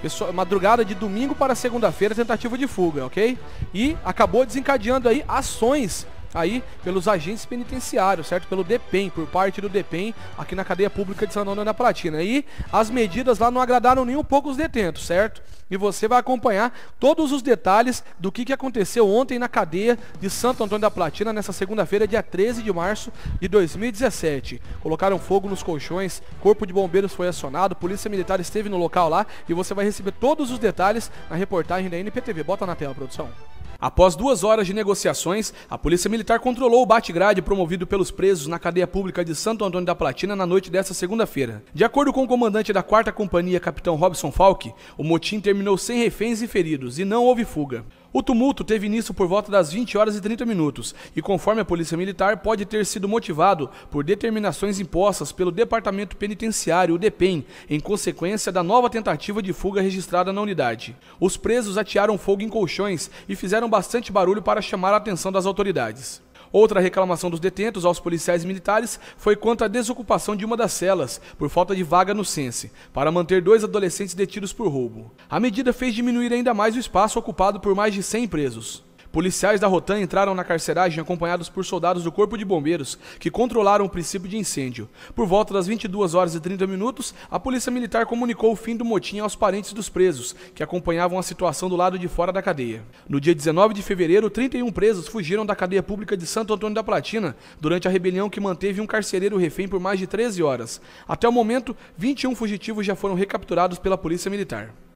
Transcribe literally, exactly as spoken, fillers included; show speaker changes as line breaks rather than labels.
pessoal, madrugada de domingo para segunda-feira, tentativa de fuga, ok? E acabou desencadeando aí ações aí pelos agentes penitenciários, certo? Pelo DEPEN, por parte do DEPEN, aqui na cadeia pública de Santo Antônio da Platina. E as medidas lá não agradaram nem um pouco os detentos, certo? E você vai acompanhar todos os detalhes do que, que aconteceu ontem na cadeia de Santo Antônio da Platina, nessa segunda-feira, dia treze de março de dois mil e dezessete. Colocaram fogo nos colchões, corpo de bombeiros foi acionado, polícia militar esteve no local lá, e você vai receber todos os detalhes na reportagem da N P T V. Bota na tela, produção. Após duas horas de negociações, a Polícia Militar controlou o bate-grade promovido pelos presos na cadeia pública de Santo Antônio da Platina na noite desta segunda-feira. De acordo com o comandante da quarta Companhia, capitão Robson Falck, o motim terminou sem reféns e feridos e não houve fuga. O tumulto teve início por volta das vinte horas e trinta minutos e, conforme a Polícia Militar, pode ter sido motivado por determinações impostas pelo Departamento Penitenciário, o DEPEN, em consequência da nova tentativa de fuga registrada na unidade. Os presos atearam fogo em colchões e fizeram bastante barulho para chamar a atenção das autoridades. Outra reclamação dos detentos aos policiais militares foi quanto à desocupação de uma das celas, por falta de vaga no Sense, para manter dois adolescentes detidos por roubo. A medida fez diminuir ainda mais o espaço ocupado por mais de cem presos. Policiais da Rotan entraram na carceragem acompanhados por soldados do Corpo de Bombeiros, que controlaram o princípio de incêndio. Por volta das vinte e duas horas e trinta minutos, a Polícia Militar comunicou o fim do motim aos parentes dos presos, que acompanhavam a situação do lado de fora da cadeia. No dia dezenove de fevereiro, trinta e um presos fugiram da cadeia pública de Santo Antônio da Platina durante a rebelião que manteve um carcereiro refém por mais de treze horas. Até o momento, vinte e um fugitivos já foram recapturados pela Polícia Militar.